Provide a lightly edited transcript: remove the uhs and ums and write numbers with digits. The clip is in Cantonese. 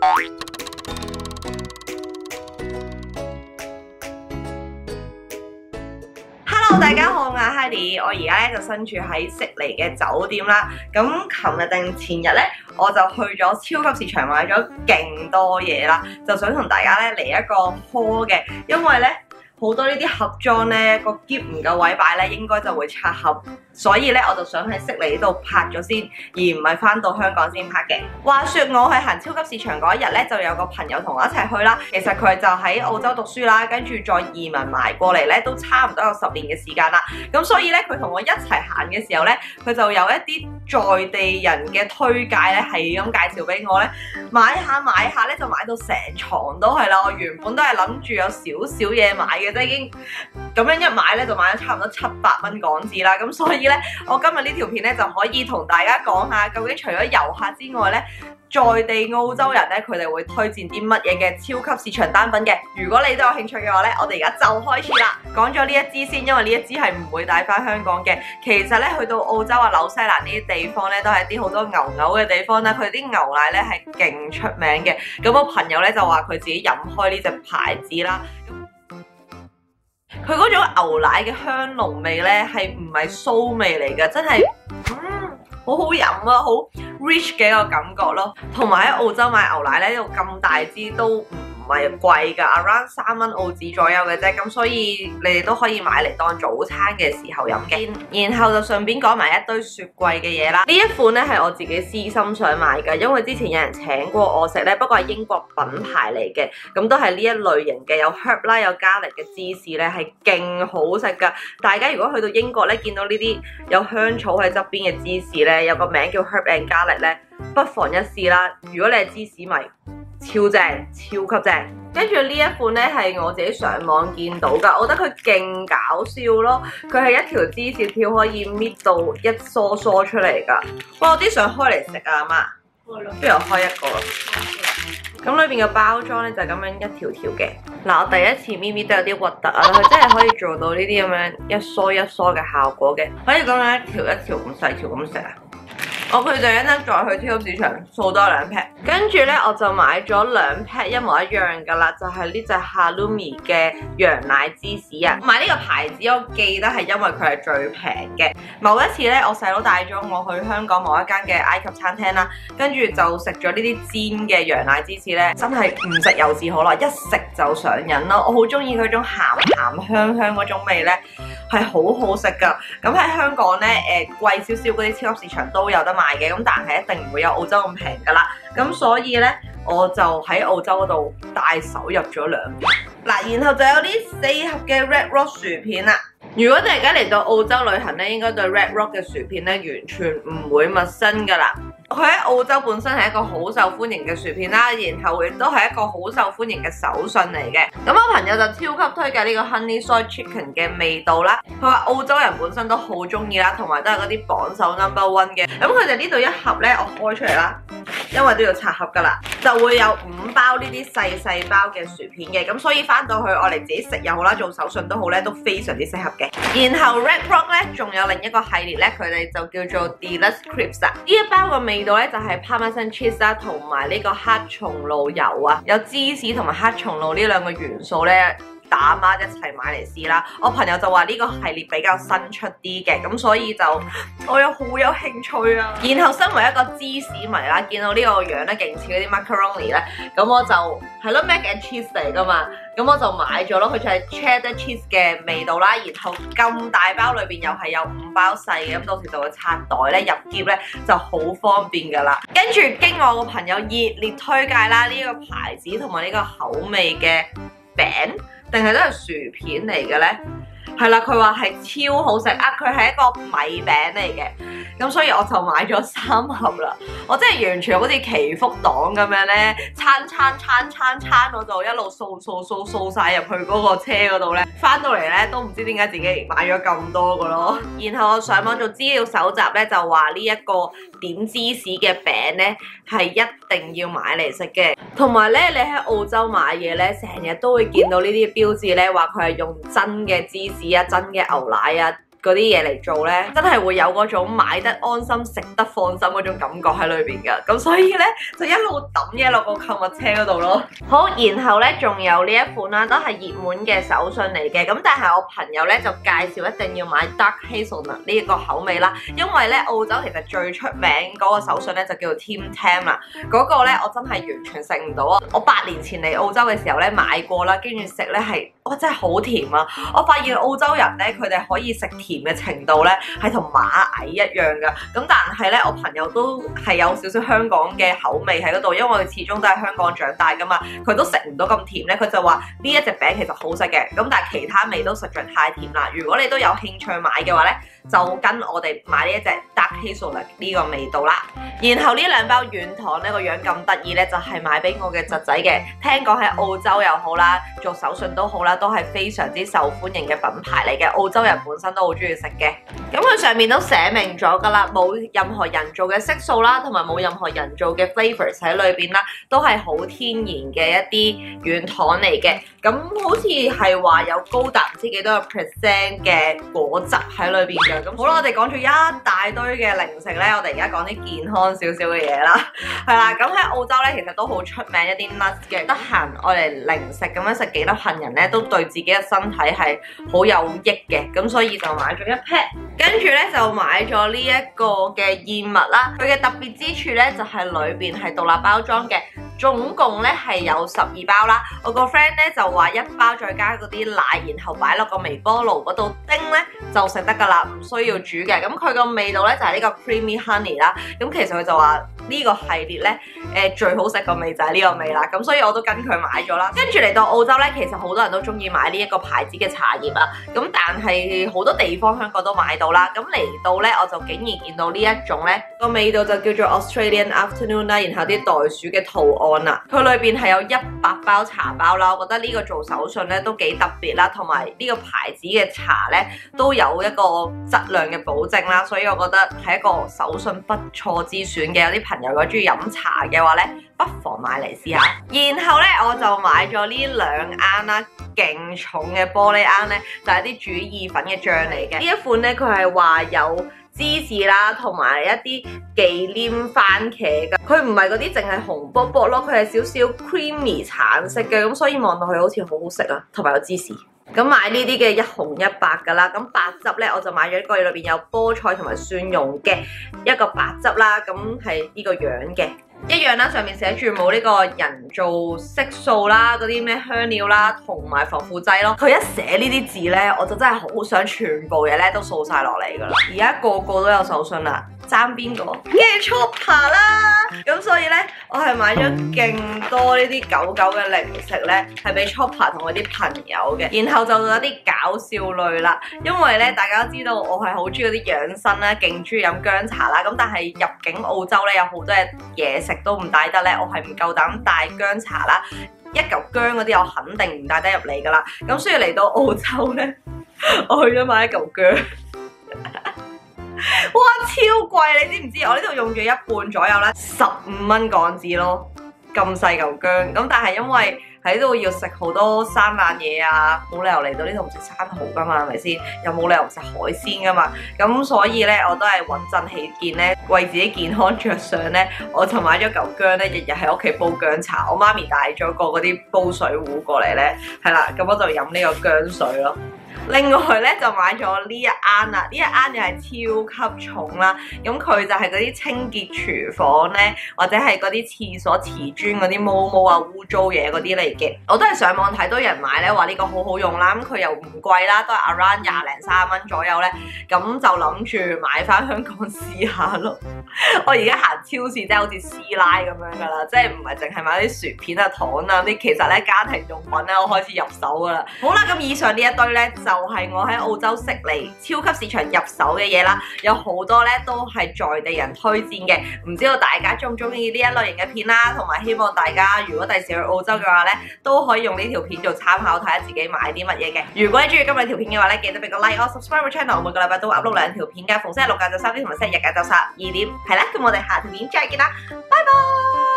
Hello， 大家好，我係 Heidi， 我而家咧就身處喺悉尼嘅酒店啦。咁琴日定前日咧，我就去咗超級市場買咗勁多嘢啦，就想同大家咧嚟一個 haul 嘅，因為咧好多呢啲盒裝咧個篋唔夠位擺咧，應該就會拆盒，所以咧我就想喺悉尼呢度拍咗先，而唔係翻到香港先拍嘅。話說我去行超級市場嗰一日咧，就有個朋友同我一齊去啦。其實佢就喺澳洲讀書啦，跟住再移民埋過嚟咧，都差唔多有10年嘅時間啦。咁所以咧，佢同我一齊行嘅時候咧，佢就有一啲在地人嘅推介咧，係咁介紹俾我咧，買下咧就買到成床都係啦。我原本都係諗住有少少嘢買嘅。已經咁樣一買咧就買咗差唔多700蚊港紙啦，咁所以咧我今日呢條片咧就可以同大家講下，究竟除咗遊客之外咧，在地澳洲人咧佢哋會推薦啲乜嘢嘅超級市場單品嘅。如果你都有興趣嘅話咧，我哋而家就開始啦。講咗呢一支先，因為呢一支係唔會帶翻香港嘅。其實咧去到澳洲啊、紐西蘭呢啲地方咧，都係啲好多牛嘅地方啦。佢啲牛奶咧係勁出名嘅。咁我朋友咧就話佢自己飲開呢隻牌子啦。佢嗰種牛奶嘅香濃味咧，係唔係酥味嚟嘅？真係，好好飲啊，好 rich 嘅一個感覺咯。同埋喺澳洲買牛奶咧，呢度咁大支都唔係貴㗎 ，around 3蚊澳紙左右嘅啫。咁所以你哋都可以買嚟當早餐嘅時候飲嘅。然後就順便講埋一堆雪櫃嘅嘢啦。呢一款咧係我自己私心想買㗎，因為之前有人請過我食咧，不過係英國品牌嚟嘅，咁都係呢一類型嘅，有 herb 啦，有 garlic 嘅芝士咧，係勁好食㗎。大家如果去到英國咧，見到呢啲有香草喺側邊嘅芝士咧，有個名叫 herb and garlic 咧，不妨一試啦。如果你係芝士迷，超正，超級正。跟住呢一款咧係我自己上網見到㗎，我覺得佢勁搞笑咯。佢係一條芝士條可以搣到一梳梳出嚟㗎。哇！我啲想開嚟食啊，阿媽。不如我開一個。咁裏邊嘅包裝咧就係咁樣一條條嘅。嗱，我第一次咪咪都有啲核突啊，佢真係可以做到呢啲咁樣一梳一梳嘅效果嘅。可以咁樣一條一條咁細條咁食啊！我佢就一陣再去超級市場掃多2 pack， 跟住咧我就買咗2 pack 一模一樣噶啦，就係呢隻 Halloumi 嘅羊奶芝士啊。買呢個牌子我記得係因為佢係最平嘅。某一次咧，我細佬帶咗我去香港某一間嘅埃及餐廳啦，跟住就食咗呢啲煎嘅羊奶芝士咧，真係唔食又自可啦，一食就上癮咯。我好中意佢種鹹香嗰種味咧，係好好食噶。咁喺香港咧，貴少少嗰啲超級市場都有得賣嘅，咁但係一定唔會有澳洲咁平噶啦。咁所以咧，我就喺澳洲嗰度帶手入咗2 pack。嗱，然後就有呢4盒嘅 Red Rock 薯片啦。如果大家嚟到澳洲旅行咧，應該對 Red Rock 嘅薯片咧完全唔會陌生噶啦。佢喺澳洲本身係一個好受歡迎嘅薯片啦，然後亦都係一個好受歡迎嘅手信嚟嘅。咁我朋友就超級推介呢個 Honey Soy Chicken 嘅味道啦。佢話澳洲人本身都好中意啦，同埋都係嗰啲榜首 No.1 嘅。咁佢哋呢度一盒咧，我開出嚟啦，因為都要拆盒噶啦，就會有5包呢啲細包嘅薯片嘅。咁所以翻到去我哋自己食又好啦，做手信都好咧，都非常之適合嘅。然後 Red Rock 咧仲有另一個系列咧，佢哋就叫做 Deluxe Crisps 啊。呢一包嘅味道咧就係 Parmesan cheese 啦，同埋呢個黑松露油啊，有芝士同埋黑松露呢2個元素咧，打孖一齊買嚟試啦。我朋友就話呢個系列比較新出啲嘅，咁所以就我好有興趣啊。然後身為一個芝士迷啦，見到呢個樣咧勁似嗰啲 macaroni 咧，咁我就係咯 mac and cheese 嚟噶嘛，咁我就買咗咯。佢就係 cheddar cheese 嘅味道啦，然後咁大包裏邊又係有5包細嘅，咁到時就會拆袋咧入喼咧就好方便噶啦。跟住經我個朋友熱烈推介啦，呢個牌子同埋呢個口味嘅餅，定係都係薯片嚟嘅咧？係啦，佢話係超好食啊！佢係一個米餅嚟嘅，咁所以我就買咗3盒啦。我真係完全好似祈福黨咁樣咧，餐我就一路掃晒入去嗰個車嗰度咧，翻到嚟咧都唔知點解自己買咗咁多個咯。然後我上網做資料搜集咧，就話呢一個點芝士嘅餅咧係一定要買嚟食嘅。同埋咧，你喺澳洲買嘢咧，成日都會見到呢啲標誌咧，話佢係用真嘅芝士啊、真嘅牛奶啊嗰啲嘢嚟做咧，真係會有嗰種買得安心、食得放心嗰種感覺喺裏邊㗎。咁所以咧就一路抌嘢落個購物車嗰度咯。好，然後咧仲有呢一款啦，都係熱門嘅手信嚟嘅。咁但係我朋友咧就介紹一定要買 Dark Hazelnut 呢一個口味啦，因為咧澳洲其實最出名嗰個手信咧就叫做 Tim Tam 啦。嗰個咧我真係完全食唔到啊！我8年前嚟澳洲嘅時候咧買過啦，跟住食咧係哇真係好甜啊！我發現澳洲人咧佢哋可以食甜嘅程度咧係同螞蟻一樣噶。咁但係咧我朋友都係有少少香港嘅口味喺嗰度，因為佢始終都喺香港長大噶嘛，佢都食唔到咁甜咧，佢就話呢一隻餅其實好食嘅，咁但係其他味都實在太甜啦。如果你都有興趣買嘅話咧，就跟我哋買呢一隻 Dark Hazelnut 呢個味道啦。然後呢兩包軟糖呢個樣咁得意咧，就係買俾我嘅侄仔嘅。聽講喺澳洲又好啦，做手信都好啦，都係非常之受歡迎嘅品牌嚟嘅。澳洲人本身都好中意食嘅。咁佢上面都寫明咗㗎啦，冇任何人造嘅色素啦，同埋冇任何人造嘅 flavors 喺裏邊啦，都係好天然嘅一啲軟糖嚟嘅。咁好似係話有高達唔知幾多個 percent 嘅果汁喺裏邊嘅。咁好啦，我哋講咗一大堆嘅零食咧，我哋而家講啲健康少少嘅嘢啦，係啦。咁喺澳洲咧，其實都好出名一啲 nuts 嘅，得閒我哋零食咁樣食幾粒杏仁咧，都對自己嘅身體係好有益嘅。咁所以就買咗一 pack， 跟住咧就買咗呢一個嘅燕麥啦。佢嘅特別之處咧就係裏邊係獨立包裝嘅。總共咧係有12包啦，我個 friend 咧就話一包再加嗰啲奶，然後擺落個微波爐嗰度叮咧就食得㗎啦，唔需要煮嘅。咁佢個味道咧就係呢個 creamy honey 啦。咁其實佢就話呢個系列咧最好食個味就係呢個味啦。咁所以我都跟佢買咗啦。跟住嚟到澳洲咧，其實好多人都中意買呢一個牌子嘅茶葉啊。咁但係好多地方香港都買到啦。咁嚟到咧我就竟然見到呢一種咧個味道就叫做 Australian Afternoon 啦，然後啲袋鼠嘅圖案。佢裏邊係有100包茶包啦，我覺得呢個做手信咧都幾特別啦，同埋呢個牌子嘅茶咧都有一個質量嘅保證啦，所以我覺得係一個手信不錯之選嘅。有啲朋友如果中意飲茶嘅話咧，不妨買嚟試下。然後咧我就買咗呢2盎啦，勁重嘅玻璃盎咧，就係啲煮意粉嘅醬嚟嘅。呢一款咧佢係話有芝士啦，同埋一啲忌廉番茄㗎，佢唔係嗰啲淨係紅卜卜咯，佢係少少 creamy 橙色嘅，咁所以望到佢好似好好食啊，同埋有芝士。咁買呢啲嘅一紅一白㗎啦，咁白汁咧我就買咗一個裏邊有菠菜同埋蒜蓉嘅一個白汁啦，咁係呢個樣嘅。一樣啦，上面寫住冇呢個人造色素啦，嗰啲咩香料啦，同埋防腐劑咯。佢一寫呢啲字咧，我就真係好想全部嘢咧都掃晒落嚟噶啦。而家個個都有手信啦，爭邊個？梗係 Chopper 啦。咁所以咧，我係買咗勁多呢啲狗狗嘅零食咧，係俾 Chopper 同我啲朋友嘅。然後就有啲搞笑類啦，因為咧大家都知道我係好中意嗰啲養生啦，勁中意飲薑茶啦。咁但係入境澳洲咧有好多嘢食都唔帶得咧，我係唔夠膽帶薑茶啦，一嚿薑嗰啲我肯定唔帶得入嚟噶啦。咁所以嚟到澳洲咧，我去咗買一嚿薑，哇超貴！你知唔知？我呢度用咗1半左右啦，15蚊港紙咯，咁細嚿薑。咁但係因為喺度要食好多生冷嘢啊，冇理由嚟到呢度唔食生蠔噶嘛，係咪先？又冇理由唔食海鮮噶嘛，咁所以咧我都係穩陣起見咧，為自己健康着想咧，我就買咗嚿薑咧，日日喺屋企煲薑茶。我媽咪帶咗個嗰啲煲水壺過嚟咧，係啦，咁我就飲呢個薑水咯。另外咧就買咗呢一盎啦，呢一盎又係超級重啦，咁佢就係嗰啲清潔廚房咧，或者係嗰啲廁所瓷磚嗰啲毛毛啊污糟嘢嗰啲嚟嘅。我都係上網睇到人買咧，話呢個好好用啦，咁佢又唔貴啦，都係 around 20零30蚊左右咧，咁就諗住買翻香港試下咯。我而家行超市真係好似師奶咁樣噶啦，即係唔係淨係買啲薯片啊、糖啊啲，其實咧家庭用品咧我開始入手噶啦。好啦，咁以上呢一堆咧就係我喺澳洲識嚟超級市場入手嘅嘢啦，有好多咧都係在地人推薦嘅，唔知道大家中唔中意呢一類型嘅片啦，同埋希望大家如果第時去澳洲嘅話咧，都可以用呢條片做參考，睇下自己買啲乜嘢嘅。如果你中意今日條片嘅話咧，記得俾個 like 我 subscribe 個 channel， 我每個禮拜都會 upload 2條片㗎，逢星期六晏晝3點同埋星期日晏晝12點。係啦，咁我哋下條片再見啦，拜拜。